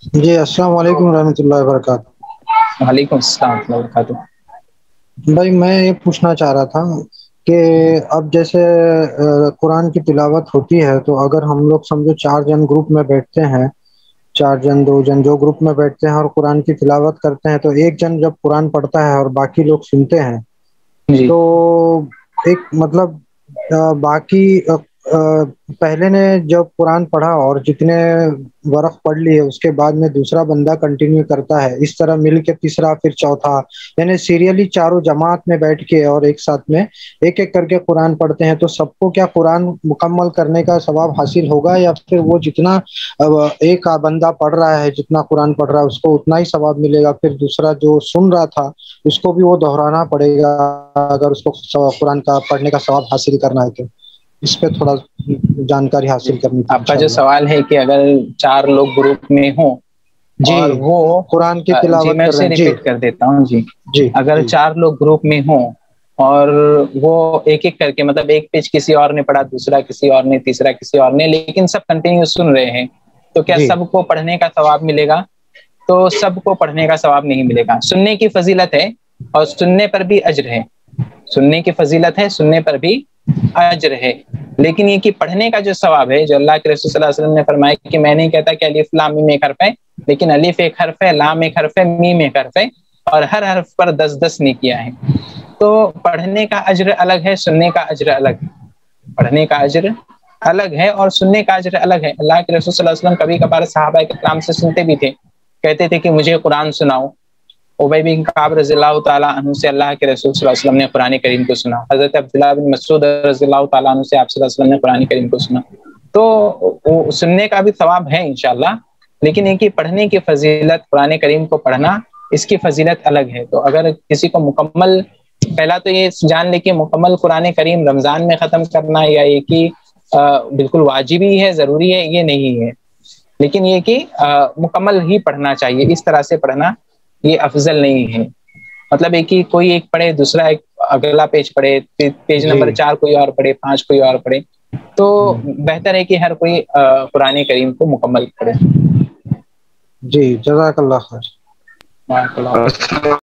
جی السلام علیکم ورحمۃ اللہ وبرکاتہ۔ وعلیکم السلام ورحمۃ اللہ وبرکاتہ۔ بھائی میں یہ پوچھنا چاہ رہا تھا کہ اب جیسے قرآن کی تلاوت ہوتی ہے تو اگر ہم لوگ سمجھو چار جن گروپ میں بیٹھتے ہیں، چار جن دو جن جو گروپ میں بیٹھتے ہیں اور قرآن کی تلاوت کرتے ہیں، تو ایک جن جب قرآن پڑھتا ہے اور باقی لوگ سنتے ہیں جی تو ایک مطلب باقی پہلے نے جب قرآن پڑھا اور جتنے ورق پڑھ لیے اس کے بعد میں دوسرا بندہ کنٹینیو کرتا ہے، اس طرح مل کے تیسرا پھر چوتھا، یعنی سیریلی چاروں جماعت میں بیٹھ کے اور ایک ساتھ میں ایک ایک کر کے قرآن پڑھتے ہیں، تو سب کو کیا قرآن مکمل کرنے کا ثواب حاصل ہوگا، یا پھر وہ جتنا ایک بندہ پڑھ رہا ہے جتنا قرآن پڑھ رہا ہے اس کو اتنا ہی ثواب ملے گا، پھر دوسرا جو سن رہا تھا اس کو بھی وہ دہرانا پڑے گا اگر اس کو قرآن کا پڑھنے کا ثواب حاصل کرنا ہے تو؟ اس پہ تھوڑا جانکاری جی، حاصل کرنی تھی آپ کا جو انشاءاللہ۔ سوال ہے کہ اگر چار لوگ گروپ میں ہوں جی، اور وہ قرآن کی جی تلاوت میں کر رہے اسے ہیں جی۔ ریپیٹ کر دیتا ہوں جی۔ جی اگر جی چار لوگ گروپ میں ہوں اور وہ ایک ایک کر کے، مطلب ایک پیج کسی اور نے پڑھا، دوسرا کسی اور نے، تیسرا کسی اور نے، لیکن سب کنٹینیو سن رہے ہیں، تو کیا جی سب کو پڑھنے کا ثواب ملے گا؟ تو سب کو پڑھنے کا ثواب نہیں ملے گا۔ سننے کی فضیلت ہے اور سننے پر بھی اجر ہے، سننے کی فضیلت ہے، سننے پر بھی اجر ہے، لیکن یہ کہ پڑھنے کا جو ثواب ہے، جو اللہ کے رسول صلی اللہ علیہ وسلم نے فرمایا کہ میں نہیں کہتا کہ الف لام میم ایک حرف ہے، لیکن الف ایک حرف ہے، لام ایک حرف ہے، میم ایک حرف ہے، اور ہر حرف پر 10 10 نیکیاں ہیں۔ تو پڑھنے کا اجر الگ ہے، سننے کا اجر الگ ہے، پڑھنے کا اجر الگ ہے اور سننے کا اجر الگ ہے۔ اللہ کے رسول صلی اللہ علیہ وسلم کبھی کبھار صحابہ کرام سے سنتے بھی تھے، کہتے تھے کہ مجھے قرآن سناؤ۔ ابی بن کعب رضی اللہ تعالیٰ عنہ سے اللہ کے رسول صلی اللہ علیہ وسلم نے قرآن کریم کو سنا، حضرت عبداللہ بن مسعود رضی اللہ تعالیٰ عنہ سے آپ صلی اللہ علیہ وسلم نے قرآن کریم کو سنا۔ تو سننے کا بھی ثواب ہے انشاءاللہ، لیکن ایک ہی پڑھنے کی فضیلت، قرآن کریم کو پڑھنا اس کی فضیلت الگ ہے۔ تو اگر کسی کو مکمل، پہلا تو یہ جان لے کہ مکمل قرآن کریم رمضان میں ختم کرنا یا یہ کہ بالکل واجب ہی ہے، ضروری ہے، یہ نہیں ہے، لیکن یہ کہ مکمل ہی پڑھنا چاہیے، اس طرح سے پڑھنا یہ افضل نہیں ہے۔ مطلب ایک ہی کوئی ایک پڑھے، دوسرا ایک اگلا پیج پڑھے، پیج جی نمبر 4 کوئی اور پڑھے، 5 کوئی اور پڑھے، تو بہتر ہے کہ ہر کوئی قرآن کریم کو مکمل کرے۔ جی جزاک اللہ خیر۔ بارک اللہ فیک۔